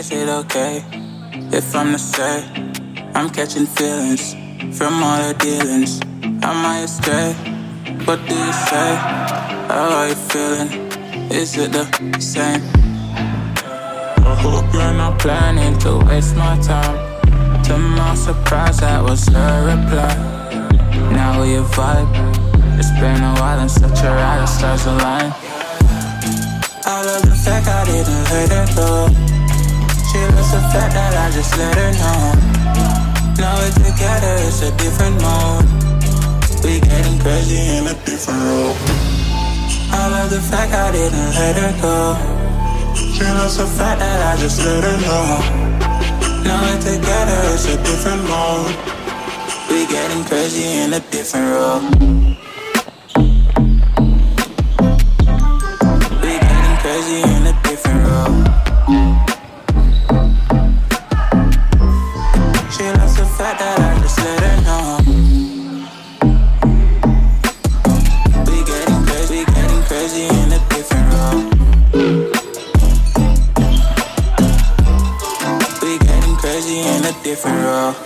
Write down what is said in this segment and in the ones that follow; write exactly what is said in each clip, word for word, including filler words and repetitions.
Is it okay if I'm to say I'm catching feelings from all the dealings? Am I astray? What do you say? How are you feeling? Is it the same? I hope you're not planning to waste my time. To my surprise, that was her reply. Now we vibe. It's been a while and such a ride, the stars align. I love the fact I didn't let her go. She loves the fact that I just let her know. Now we're together, it's a different mode. We getting crazy in a different role. I love the fact I didn't let her go. She loves the fact that I just let her know. Now we're together, it's a different mode. We getting crazy in a different role. We getting crazy in a different role. She loves the fact that I just let her know. We getting crazy, getting crazy in a different role. We getting crazy in a different role.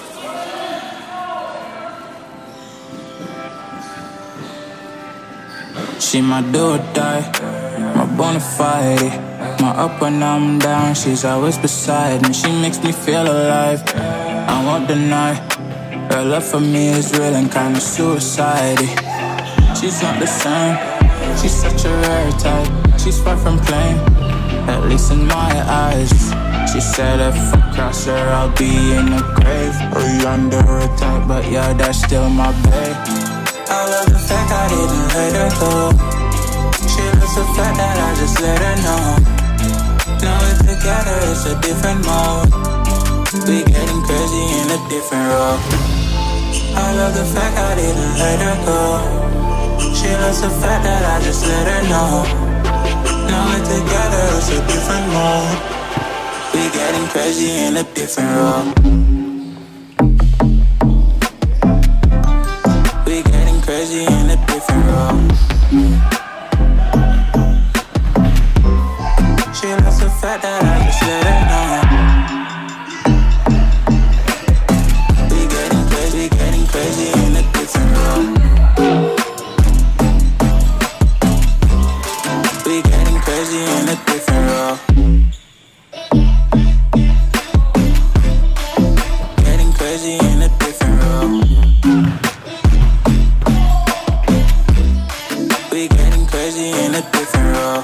She my do or die, my bona fide. My up when I'm down, she's always beside me. She makes me feel alive, I won't deny. Her love for me is real and kinda suicide. She's not the same, she's such a rare type. She's far from plain, at least in my eyes. She said if I cross her, I'll be in the grave or under her type, but yeah, that's still my babe. I love the fact I didn't let her go. She loves the fact that I just let her know. Now we're together, it's a different mode. We getting crazy in a different role. I love the fact I didn't let her go. She loves the fact that I just let her know. Now we're together, it's a different mode. We getting crazy in a different role. We getting crazy in a different role. She loves the fact that I just let her know. We getting crazy, getting crazy in a different role. We getting crazy in a different role. Getting crazy in a different role. We getting crazy in a different role.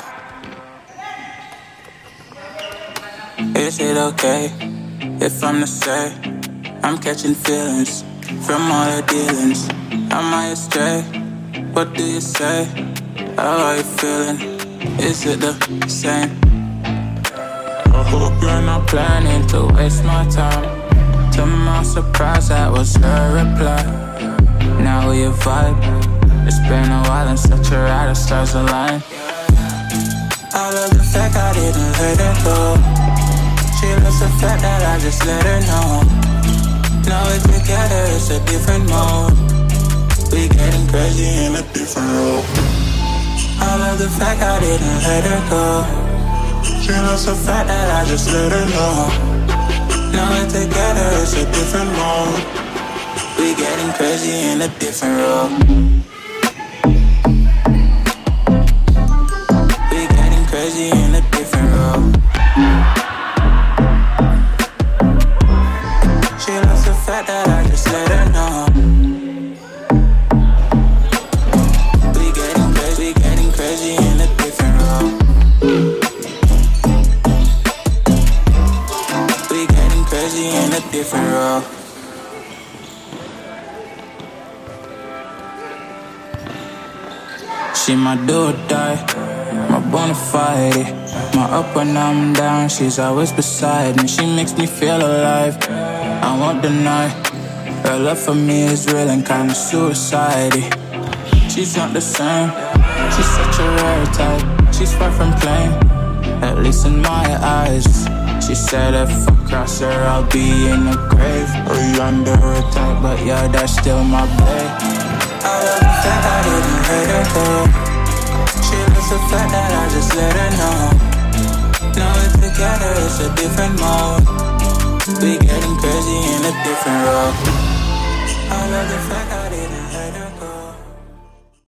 Is it okay if I'm to say I'm catching feelings from all the dealings? Am I astray? What do you say? How are you feeling? Is it the same? I hope you're not planning to waste my time. To my surprise, that was her reply. Now we vibe. It's been a while and such a ride, the stars align. I love the fact I didn't let her go. She loves the fact that I just let her know. Now we're together, it's a different mode. We getting crazy in a different role. I love the fact I didn't let her go. She loves the fact that I just let her know. Now we're together, it's a different mode. We getting crazy in a different role. We getting crazy in a different role. She loves the fact that I just let her know. We getting crazy, getting crazy in a different role. We getting crazy in a different role. She my do or die, my bona fide. My up when I'm down, she's always beside me. She makes me feel alive, I won't deny. Her love for me is real and kinda suicide. She's not the same, she's such a rare type. She's far from plain, at least in my eyes. She said if I cross her, I'll be in the grave or under her type, but yeah, that's still my babe. I love the fact I didn't let her go. She loves the fact that I just let her know. Now we're together, it's a different mode. We getting crazy in a different role. I love the fact that